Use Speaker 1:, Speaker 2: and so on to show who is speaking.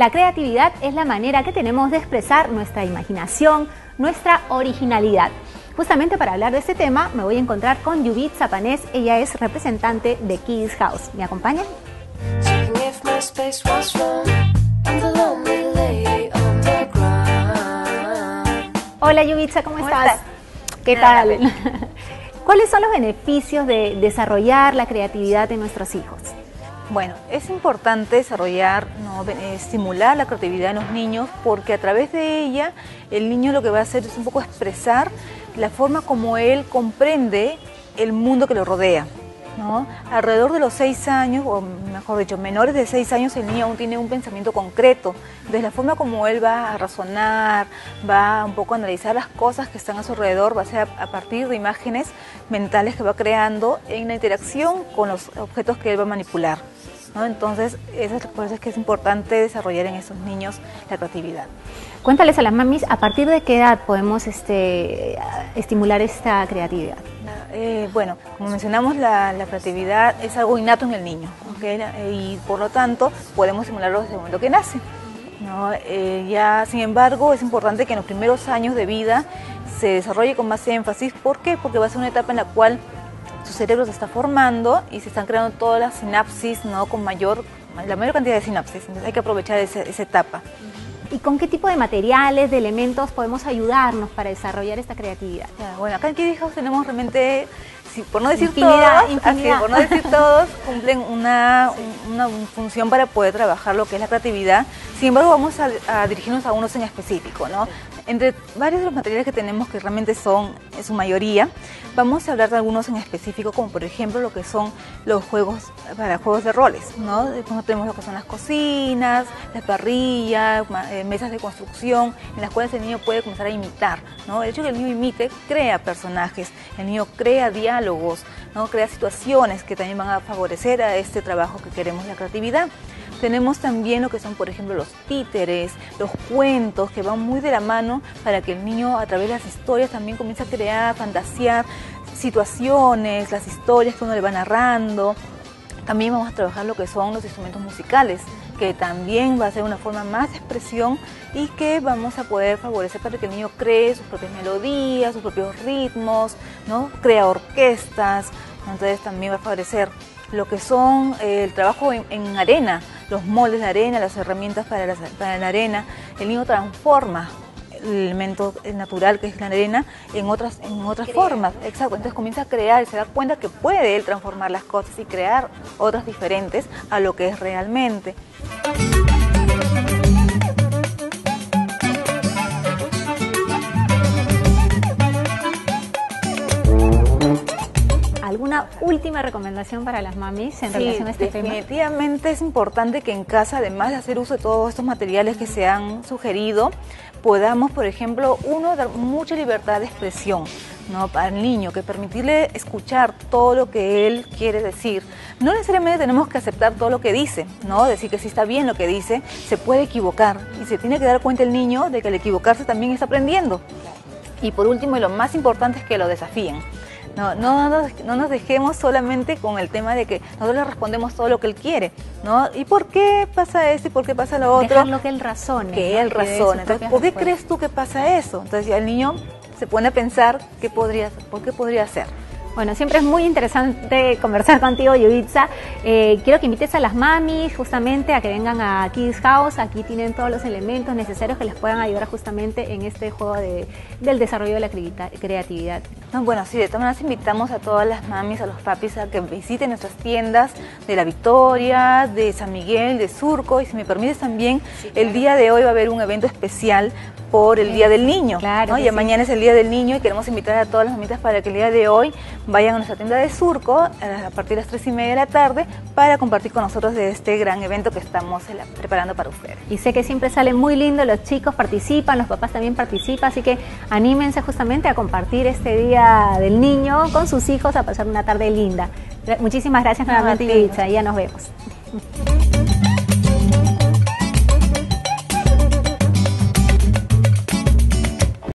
Speaker 1: La creatividad es la manera que tenemos de expresar nuestra imaginación, nuestra originalidad. Justamente para hablar de este tema me voy a encontrar con Yubitsa Panés, ella es representante de Kids House. ¿Me acompañan? Hola Yubitsa, ¿cómo estás? ¿Qué tal? ¿Cuáles son los beneficios de desarrollar la creatividad en nuestros hijos?
Speaker 2: Bueno, es importante desarrollar, estimular la creatividad en los niños porque a través de ella el niño lo que va a hacer es un poco expresar la forma como él comprende el mundo que lo rodea, ¿no? Alrededor de los 6 años, o mejor dicho, menores de 6 años, el niño aún tiene un pensamiento concreto. Entonces la forma como él va a razonar, va un poco a analizar las cosas que están a su alrededor, va a ser a partir de imágenes mentales que va creando en la interacción con los objetos que él va a manipular, ¿no? Entonces, por eso es que es importante desarrollar en esos niños la creatividad.
Speaker 1: Cuéntales a las mamis, ¿a partir de qué edad podemos estimular esta creatividad?
Speaker 2: Bueno, como mencionamos, la creatividad es algo innato en el niño, ¿okay? Y por lo tanto podemos estimularlo desde el momento que nace, ¿no? Sin embargo, es importante que en los primeros años de vida se desarrolle con más énfasis. ¿Por qué? Porque va a ser una etapa en la cual su cerebro se está formando y se están creando todas las sinapsis, ¿no? Con la mayor cantidad de sinapsis. Entonces hay que aprovechar esa etapa.
Speaker 1: ¿Y con qué tipo de materiales, de elementos podemos ayudarnos para desarrollar esta creatividad?
Speaker 2: Bueno, acá en Kids House tenemos realmente, por no decir
Speaker 1: infinidad.
Speaker 2: Por no decir todos, cumplen una función para poder trabajar lo que es la creatividad. Sin embargo, vamos a dirigirnos a unos en específico, ¿no? Entre varios de los materiales que tenemos, que realmente son en su mayoría, vamos a hablar de algunos en específico, como por ejemplo lo que son los juegos para juegos de roles, ¿no? Tenemos lo que son las cocinas, las parrillas, mesas de construcción, en las cuales el niño puede comenzar a imitar, ¿no? El hecho de que el niño imite crea personajes, el niño crea diálogos, ¿no? Crea situaciones que también van a favorecer a este trabajo que queremos, la creatividad. Tenemos también lo que son, por ejemplo, los títeres, los cuentos, que van muy de la mano para que el niño, a través de las historias, también comience a crear, fantasear situaciones, las historias que uno le va narrando. También vamos a trabajar lo que son los instrumentos musicales, que también va a ser una forma más de expresión y que vamos a poder favorecer para que el niño cree sus propias melodías, sus propios ritmos, ¿no? Crea orquestas. Entonces también va a favorecer lo que son el trabajo en arena, los moldes de arena, las herramientas para la arena. El niño transforma el elemento natural que es la arena en otras formas. Exacto. Entonces comienza a crear y se da cuenta que puede él transformar las cosas y crear otras diferentes a lo que es realmente.
Speaker 1: ¿Alguna última recomendación para las mamis en relación a este tema?
Speaker 2: Definitivamente es importante que en casa, además de hacer uso de todos estos materiales que se han sugerido, podamos, por ejemplo, dar mucha libertad de expresión, ¿no? Para el niño, que permitirle escuchar todo lo que él quiere decir. No necesariamente tenemos que aceptar todo lo que dice, ¿no? Decir que si está bien lo que dice, se puede equivocar y se tiene que dar cuenta el niño de que al equivocarse también está aprendiendo. Y por último, y lo más importante, es que lo desafíen. No nos dejemos solamente con el tema de que nosotros le respondemos todo lo que él quiere, ¿no? ¿Y por qué pasa esto y por qué pasa lo otro?
Speaker 1: Dejarlo que él razone.
Speaker 2: Que él razone. Entonces, ¿por qué crees tú que pasa eso? Entonces ya el niño se pone a pensar por qué podría ser.
Speaker 1: Bueno, siempre es muy interesante conversar contigo, Yubitsa. Quiero que invites a las mamis justamente a que vengan a Kids House. Aquí tienen todos los elementos necesarios que les puedan ayudar justamente en este juego del desarrollo de la creatividad.
Speaker 2: Bueno, sí, de todas maneras invitamos a todas las mamis, a los papis, a que visiten nuestras tiendas de La Victoria, de San Miguel, de Surco, y si me permites también, sí, claro, el día de hoy va a haber un evento especial por el Día del Niño,
Speaker 1: claro,
Speaker 2: ¿no? Y mañana es el Día del Niño y queremos invitar a todas las mamitas para que el día de hoy vayan a nuestra tienda de Surco a partir de las 3:30 de la tarde para compartir con nosotros de este gran evento que estamos preparando para ustedes.
Speaker 1: Y sé que siempre sale muy lindo, los chicos participan, los papás también participan, así que anímense justamente a compartir este Día del Niño con sus hijos, a pasar una tarde linda. Muchísimas gracias nuevamente, Yubitsa, y ya nos vemos.